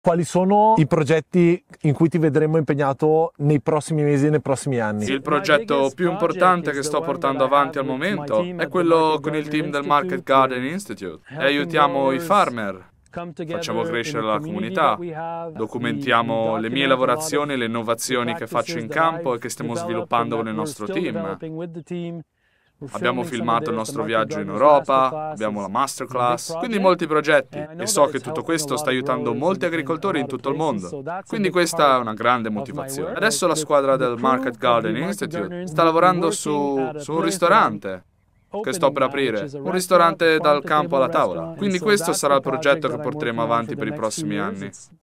Quali sono i progetti in cui ti vedremo impegnato nei prossimi mesi e nei prossimi anni? Il progetto più importante che sto portando avanti al momento è quello con il team del Market Garden Institute e aiutiamo i farmer. Facciamo crescere la comunità, documentiamo le mie lavorazioni e le innovazioni che faccio in campo e che stiamo sviluppando con il nostro team. Abbiamo filmato il nostro viaggio in Europa, abbiamo la masterclass, quindi molti progetti. E so che tutto questo sta aiutando molti agricoltori in tutto il mondo. Quindi questa è una grande motivazione. Adesso la squadra del Market Garden Institute sta lavorando su un ristorante che sto per aprire, un ristorante dal campo alla tavola. Quindi questo sarà il progetto che porteremo avanti per i prossimi anni.